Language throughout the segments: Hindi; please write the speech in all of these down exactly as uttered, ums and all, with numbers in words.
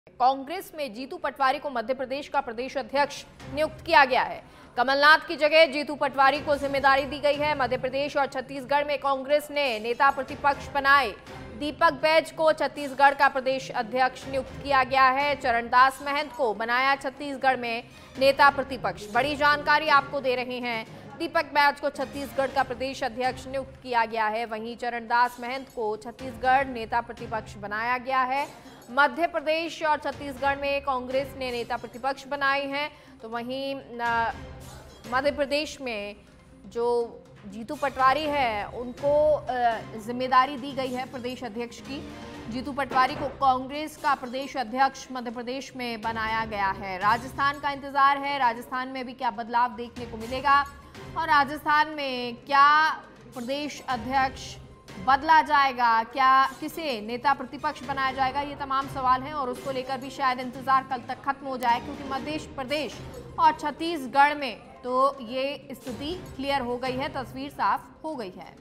कांग्रेस में जीतू पटवारी को मध्य प्रदेश का प्रदेश अध्यक्ष नियुक्त किया गया है। कमलनाथ की जगह जीतू पटवारी को जिम्मेदारी दी गई है। मध्य प्रदेश और छत्तीसगढ़ में कांग्रेस ने नेता प्रतिपक्ष बनाए। दीपक बैज को छत्तीसगढ़ का प्रदेश अध्यक्ष नियुक्त किया गया है। चरणदास महंत को बनाया छत्तीसगढ़ में नेता प्रतिपक्ष। बड़ी जानकारी आपको दे रहे हैं। दीपक बैज को छत्तीसगढ़ का प्रदेश अध्यक्ष नियुक्त किया गया है। वहीं चरणदास महंत को छत्तीसगढ़ नेता प्रतिपक्ष बनाया गया है। मध्य प्रदेश और छत्तीसगढ़ में कांग्रेस ने नेता प्रतिपक्ष बनाए हैं, तो वहीं मध्य प्रदेश में जो जीतू पटवारी है उनको जिम्मेदारी दी गई है प्रदेश अध्यक्ष की। जीतू पटवारी को कांग्रेस का प्रदेश अध्यक्ष मध्य प्रदेश में बनाया गया है। राजस्थान का इंतजार है, राजस्थान में भी क्या बदलाव देखने को मिलेगा और राजस्थान में क्या प्रदेश अध्यक्ष बदला जाएगा, क्या किसे नेता प्रतिपक्ष बनाया जाएगा, ये तमाम सवाल हैं और उसको लेकर भी शायद इंतजार कल तक खत्म हो जाए, क्योंकि मध्य प्रदेश और छत्तीसगढ़ में तो ये स्थिति क्लियर हो गई है, तस्वीर साफ हो गई है।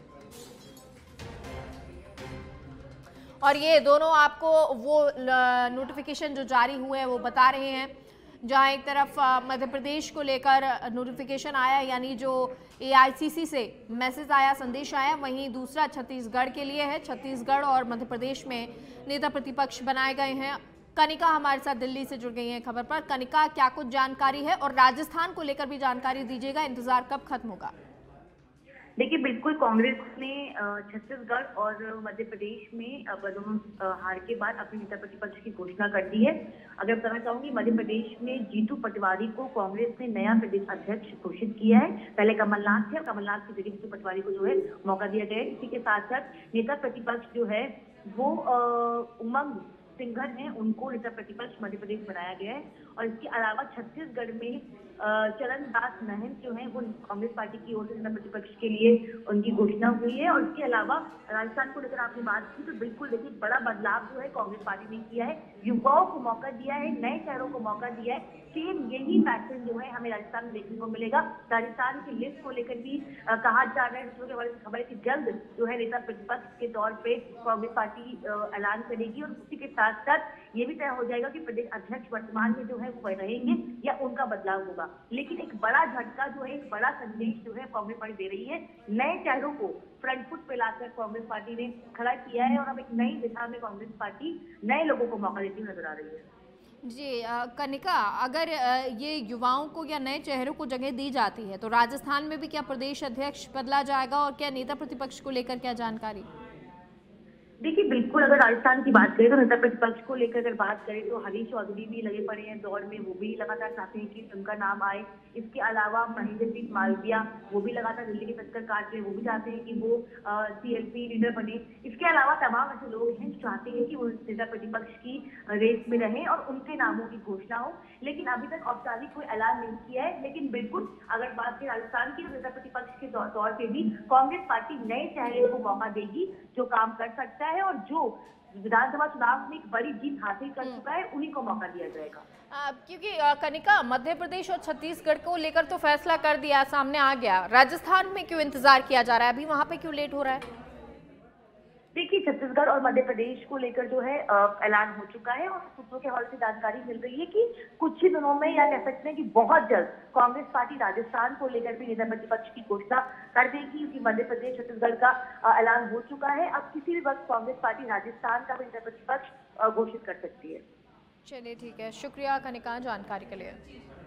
और ये दोनों आपको वो नोटिफिकेशन जो जारी हुए हैं वो बता रहे हैं, जहां एक तरफ मध्य प्रदेश को लेकर नोटिफिकेशन आया, यानी जो ए आई सी सी से मैसेज आया, संदेश आया, वहीं दूसरा छत्तीसगढ़ के लिए है। छत्तीसगढ़ और मध्य प्रदेश में नेता प्रतिपक्ष बनाए गए हैं। कनिका हमारे साथ दिल्ली से जुड़ गई हैं खबर पर। कनिका, क्या कुछ जानकारी है और राजस्थान को लेकर भी जानकारी दीजिएगा, इंतजार कब खत्म होगा? देखिए, बिल्कुल कांग्रेस ने छत्तीसगढ़ और मध्य प्रदेश में दोनों हार के बाद अपने नेता प्रतिपक्ष की घोषणा कर दी है। अगर बताना चाहूंगी, मध्य प्रदेश में जीतू पटवारी को कांग्रेस ने नया प्रदेश अध्यक्ष घोषित किया है। पहले कमलनाथ थे और कमलनाथ की जगह जीतू पटवारी को जो है मौका दिया गया है। इसी के साथ साथ नेता प्रतिपक्ष जो है वो उमंग सिंघर है, उनको नेता प्रतिपक्ष मध्य प्रदेश बनाया गया है। और इसके अलावा छत्तीसगढ़ में चरणदास महंत जो है वो कांग्रेस पार्टी की ओर से नेता प्रतिपक्ष के लिए उनकी घोषणा हुई है। और इसके अलावा राजस्थान को लेकर आपने बात की तो बिल्कुल देखिए, बड़ा बदलाव जो है कांग्रेस पार्टी ने किया है। युवाओं को मौका दिया है, नए चेहरों को मौका दिया है। सेम यही पैटर्न जो है हमें राजस्थान में देखने को मिलेगा। राजस्थान की लिस्ट को लेकर भी आ, कहा जा रहा है, के हवाले से खबर है कि जल्द जो है नेता प्रतिपक्ष के तौर पे कांग्रेस पार्टी ऐलान करेगी। और उसी के साथ साथ ये भी तय हो जाएगा कि प्रदेश अध्यक्ष वर्तमान में जो है वो रहेंगे या उनका बदलाव होगा। लेकिन एक बड़ा झटका जो है, एक बड़ा संदेश जो है कांग्रेस पार्टी दे रही है। नए चेहरों को फ्रंट फुट पे लाकर कांग्रेस पार्टी ने खड़ा किया है और अब एक नई दिशा में कांग्रेस पार्टी नए लोगों को मौका देती हुई नजर आ रही है। जी कनिका, अगर ये युवाओं को या नए चेहरों को जगह दी जाती है तो राजस्थान में भी क्या प्रदेश अध्यक्ष बदला जाएगा और क्या नेता प्रतिपक्ष को लेकर क्या जानकारी? देखिए, बिल्कुल अगर राजस्थान की बात करें तो नेता प्रतिपक्ष को लेकर अगर बात करें तो हरीश चौधरी भी लगे पड़े हैं दौड़ में, वो भी लगातार चाहते हैं कि उनका नाम आए। इसके अलावा महेंद्र सिंह मालविया वो भी लगातार दिल्ली के चक्कर काट रहे हैं, वो भी चाहते हैं कि वो सी एल पी लीडर बने। इसके अलावा तमाम ऐसे लोग हैं जो चाहते हैं कि वो नेता प्रतिपक्ष की रेस में रहें और उनके नामों की घोषणा हो। लेकिन अभी तक औपचारिक कोई ऐलान नहीं किया है। लेकिन बिल्कुल अगर बात करें राजस्थान की तो नेता प्रतिपक्ष के तौर पर भी कांग्रेस पार्टी नए चेहरे को मौका देगी जो काम कर सकता है और जो विधानसभा चुनाव में एक बड़ी जीत हासिल कर चुका है, उन्हीं को मौका दिया जाएगा। आ, क्योंकि कनिका, मध्य प्रदेश और छत्तीसगढ़ को लेकर तो फैसला कर दिया, सामने आ गया, राजस्थान में क्यों इंतजार किया जा रहा है, अभी वहां पे क्यों लेट हो रहा है? देखिए, छत्तीसगढ़ और मध्य प्रदेश को लेकर जो है ऐलान हो चुका है और सूत्रों के हवाले से जानकारी मिल रही है कि कुछ ही दिनों में या कह सकते हैं कि बहुत जल्द कांग्रेस पार्टी राजस्थान को लेकर भी नेता प्रतिपक्ष की घोषणा कर देगी, क्योंकि मध्य प्रदेश छत्तीसगढ़ का ऐलान हो चुका है। अब किसी भी वक्त कांग्रेस पार्टी राजस्थान का भी नेता प्रतिपक्ष घोषित कर सकती है। चलिए ठीक है, शुक्रिया कनिका जानकारी के लिए।